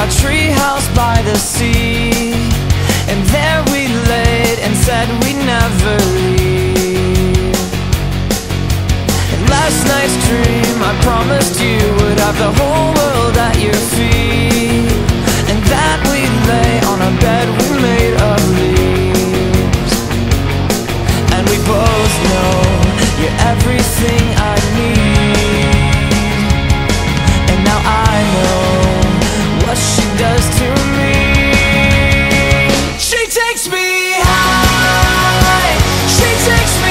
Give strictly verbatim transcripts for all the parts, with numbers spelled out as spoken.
treehouse by the sea, and there we laid and said we'd never leave. In last night's dream I promised you would have the whole world at your feet, and that we'd lay on a bed we made of leaves. And we both know you're everything I need, and now I know what she does to me. She takes me high, she takes me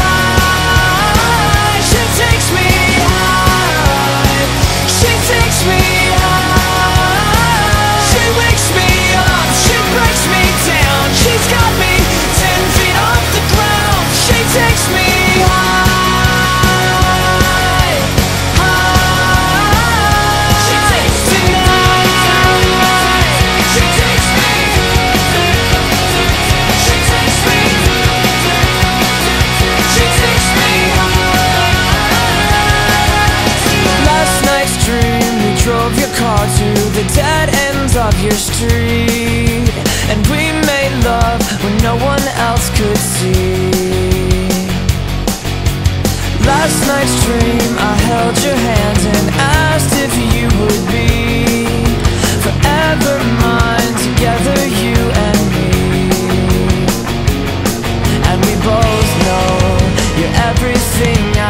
high, she takes me high, she takes me high. She wakes me up, she breaks me down, she's got me ten feet off the ground. She takes me high, high. She takes me tonight, she takes me, she takes me, she takes me high. Last night's dream, we drove your car to the dead ends of your street, and we made love when no one else could see. Last night's dream, I held your hand and asked if you would be forever mine, together you and me. And we both know you're everything I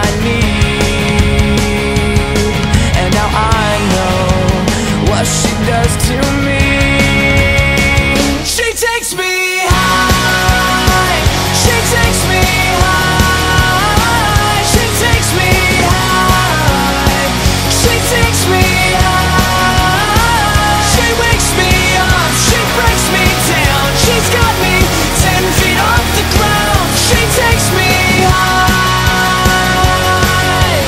need, and now I know what she does to me. She takes me high, she takes me high, she takes me high, she takes me high. She wakes me up, she breaks me down, she's got me ten feet off the ground. She takes me high,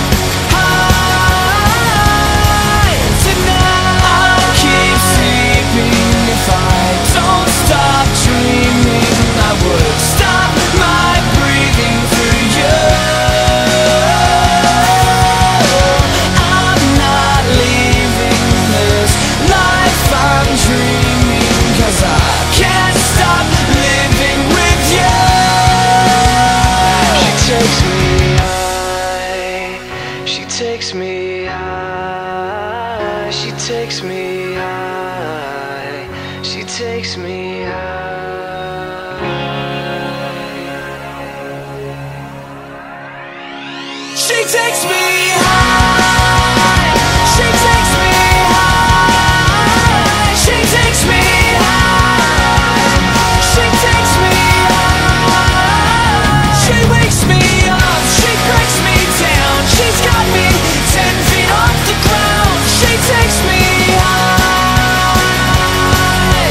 high. Tonight I'll keep sleeping if I don't stop dreaming. I would stop my breathing for you. I'm not leaving this life I'm dreaming, 'cause I can't stop living with you. She takes me high, she takes me high, she takes me high, she takes me high. She takes me high, she takes me high, she takes me high, she takes me high. She wakes me up, she breaks me down, she's got me ten feet off the ground. She takes me high,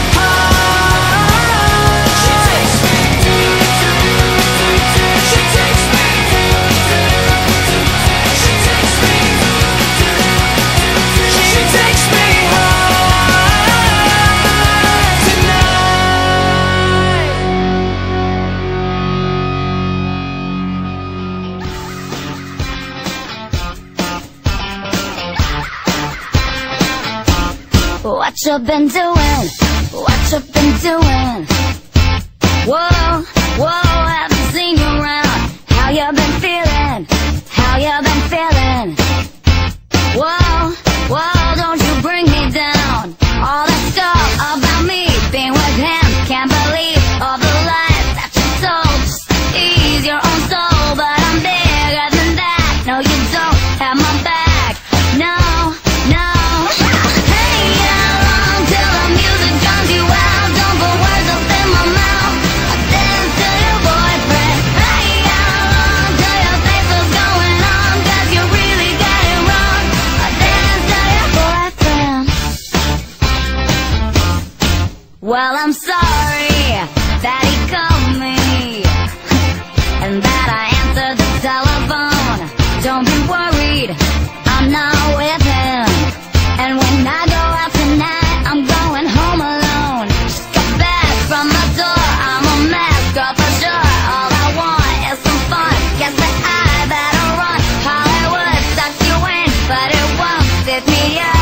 high. She takes me, she takes me, she takes me, she takes me high tonight. What you been doing? What you been doing? Whoa, whoa, haven't seen you around. How you been feeling? How you been feeling? Whoa, whoa, don't you bring me down. All that stuff about me being with him, can't believe all the lies that you told. Just ease your own soul, but I'm bigger than that. No, you don't have my back. No, no. Hey, how long till the music drowns you out? Don't put words up in my mouth. I dance to your boyfriend. Hey, how long till your face was going on? 'Cause you really got it wrong. I dance to your boyfriend. Well, I'm sorry that he called me and that I answered the telephone. Don't be worried, I'm not with him. And when I go out tonight, I'm going home alone. Just got back from the door, I'm a mess, girl, for sure. All I want is some fun. Guess that I better run. Hollywood sucks you in, but it won't fit me up.